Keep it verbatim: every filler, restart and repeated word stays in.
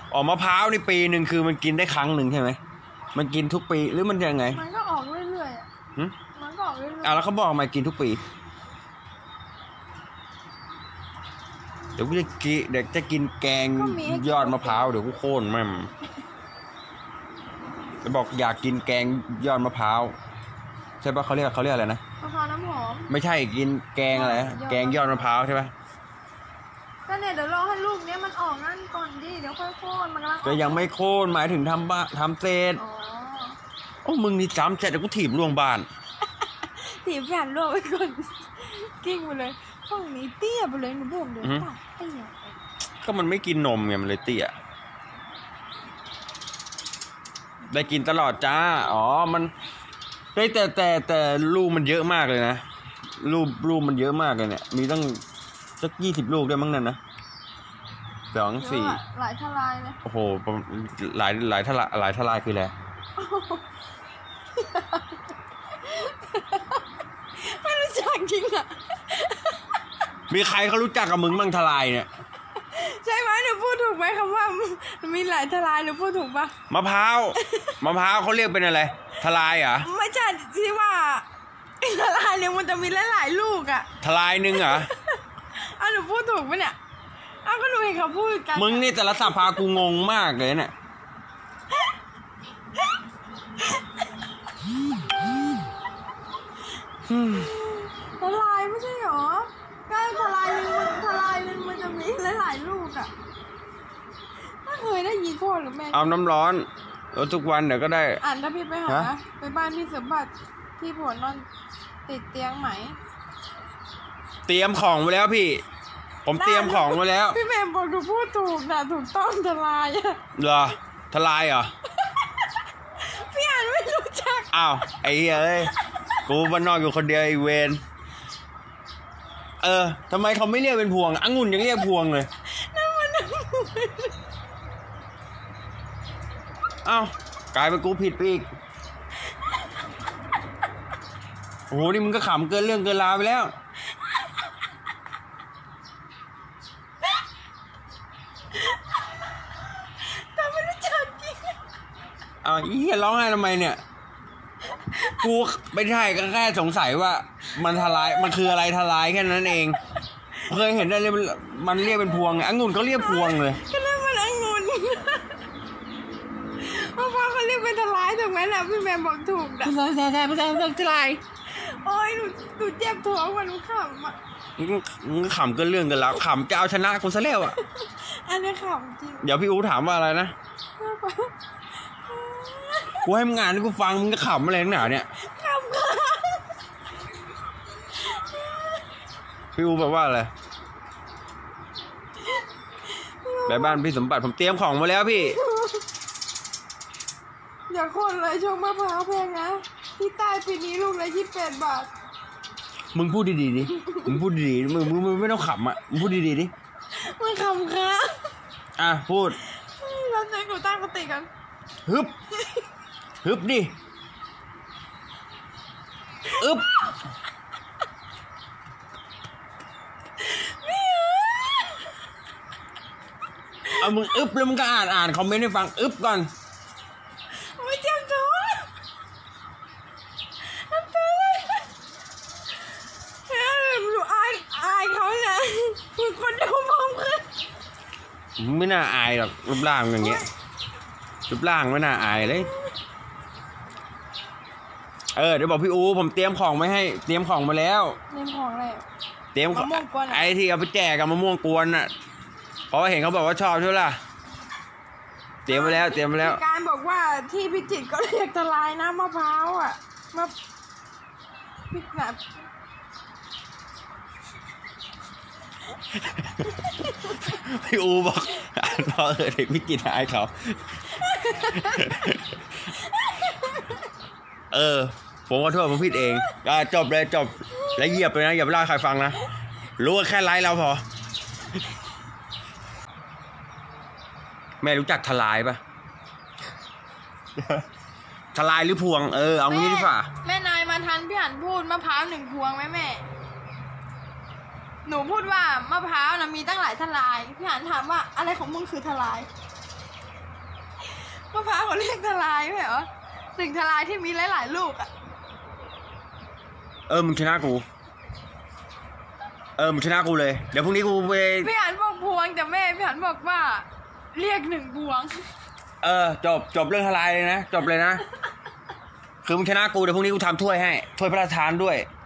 อ๋อมะพร้าวนี่ปีหนึ่งคือมันกินได้ครั้งหนึ่งใช่ไหมมันกินทุกปีหรือมันยังไงมันก็ออกเรื่อยๆอ่ะมันก็ออกเรื่อยๆอ่ะแล้วเขาบอกมากินทุกปีเดี๋ยวกูจะกินเด็กจะกินแกงยอดมะพร้าวเดี๋ยวกูโค่นแม่มจะบอกอยากกินแกงยอดมะพร้าวใช่ปะเขาเรียกเขาเรียกอะไรนะมะพร้าวน้ำหอมไม่ใช่กินแกงอะไรแกงยอดมะพร้าวใช่ปะก็เนี่ยเดี๋ยวรอให้ลูกเนี้ยมันออกนั่นก่อนดิเดี๋ยวค่อยโค่นมันกำลังก็ยังไม่โค่นหมายถึงทำบ้าทำเสร็จโอ้มึงนี่จำเสร็จเดี๋ยวกูถีบล่วงบ้านถีบแผ่นล่วงไปก่อนกิ้งไปเลยฝั่งนี้เตี้ยไปเลยหนูบอกเดี๋ยวตัดเตี้ยก็มันไม่กินนมไงมันเลยเตี้ยได้กินตลอดจ้าอ๋อมันแต่แต่แต่แต่ลูกมันเยอะมากเลยนะลูกลูกมันเยอะมากเลยเนี่ยมีตั้งสักยี่สิบลูกได้มั้งนั่นนะสองสี่หลายทลายเลยโอ้โหหลายหลายทลายหลายทลายคืออะไรไม่รู้จักจริงอ่ะมีใครเขารู้จักกับมึงบ้างทลายเนี่ยใช่ไหมหนูพูดถูกไหมคำว่ามีหลายทลายหนูพูดถูกปะมะพร้าวมะพร้าวเขาเรียกเป็นอะไรทลายเหรอไม่ใช่ที่ว่าทลายเนี่ยมันจะมีหลายๆลูกอ่ะทลายหนึ่งเหรออ้าวหนูพูดถูกปะเนี่ยอ้าวก็หนูเห็นเขาพูดกันมึงนี่แต่ละสัพพากูงงมากเลยเนี่ยทลายไม่ใช่หรอก็ทลายหนึ่งมันทลายหนึ่งมันจะมีหลายๆลูกอ่ะไม่เคยได้ยินพ่อหรือแม่เอาน้ำร้อนแล้วทุกวันเดี๋ยวก็ได้อ่านถ้าพี่ไปหาไปบ้านพี่สมบัติที่ผลนอนติดเตียงไหมเตรียมของไว้แล้วพี่ผมเตรียมของไว้แล้วพี่แม่บอกดูพูดถูกนะถูกต้องทลายอะเหรอทลายเหรอพี่อ่านไม่รู้จักอ้าวไอ้เอ้ยกูบ้านนอกอยู่คนเดียวไอ้เวนเออทำไมเขาไม่เรียกเป็นพวงองุ่นยังเรียกพวงเลยนั่นมันองุ่นอ้าวกลายเป็นกูผิดไปอีกโอ้โหนี่มึงก็ขำเกินเรื่องเกินราวไปแล้วแต่ไม่รู้จักจริงอ้าวอีเหี้ยร้องไห้ทำไมเนี่ยกูไม่ใช่ก็แค่สงสัยว่ามันทลายมันคืออะไรทลายแค่นั้นเองเคยเห็นได้เลยมันเรียกเป็นพวงไงองุ่นเขาเรียกพวงเลยก็เรียกมันองุ่นเพราะว่าเขาเรียกเป็นทลายถูกไหมล่ะพี่แม่บอกถูกนะใช่ใช่ใช่ไม่ใช่ไม่ใช่ทลายโอ้ยหนูหนูเจ็บท้องมันขำอ่ะมึงขำเกินเรื่องกันแล้วขำจะเอาชนะกูซะแล้วอ่ะอันนี้ขำจริงเดี๋ยวพี่อู๋ถามว่าอะไรนะกูให้มึงงานให้กูฟังมึงก็ขำอะไรนักหนาเนี่ยขำค่ะพี่อู๋แบบว่าอะไรแบบบ้านพี่สมบัติผมเตรียมของมาแล้วพี่อย่าคนเลยช่วงมะพร้าวแพงนะที่ใต้ปีนี้ลูกละยี่สิบแปดบาทมึงพูดดีๆดิมึงพูดดีๆมึงมึงไม่ต้องขำอ่ะมึงพูดดีๆดิมึงขำค่ะอ่ะพูดเราจะกูตั้งสติกันฮึบฮึบดิอึบเอามึงอึบแล้วมึงก็อ่านอ่านคอมเมนต์ให้ฟังอึบก่อนไม่เจ็บท้องน้ำตาเลยหนูอายอายเขาเนี่ยคือคนเดียวมองขึ้นไม่น่าอายหรอกรูปร่างอย่างเงี้ยรูปร่างไม่น่าอายเลยเออเดี๋ยวบอกพี่อูผมเตรียมของไว้ให้เตรียมของมาแล้วเตรียมของอะไรเตรียมของไอ้ที่เอาไปแจกกับมะม่วงกวนน่ะเพราะว่าเห็นเขาบอกว่าชอบใช่ไหมล่ะเตรียมไว้แล้วเตรียมไว้แล้วการบอกว่าที่พิจิตรก็เรียกทลายน้ำมะพร้าวอ่ะมะพิจิตรพี่อูบอกพอเออเด็กพิจิตรอายเขาเออผมขอโทษผมผิดเองอ่าจบเลยจบแล้วเหยียบเลยนะอย่าไปเล่าใครฟังนะรู้แค่ไลฟ์เราพอแม่รู้จักทลายปะทลายหรือพวงเออเอางี้ดีกว่าแม่นายมาทันพี่หันพูดมะพร้าวหนึ่งพวงไหมแม่หนูพูดว่ามะพร้าวนะมีตั้งหลายทลายพี่หันถามว่าอะไรของมึงคือทลายมะพร้าวเขาเรียกทลายไม่เหรอหนึ่งทลายที่มีหลายๆลูกอ่ะเออมึงชนะกูเออมึงชนะกูเลยเดี๋ยวพรุ่งนี้กูไปพี่หันบอกพวงแต่แม่พี่หันบอกว่า เรียกหนึ่งพวงเออจบจบเรื่องทลายเลยนะจบเลยนะคือมึงชนะกูเดี๋ยวพรุ่งนี้กูทำถ้วยให้ถ้วยพระราชทานด้วย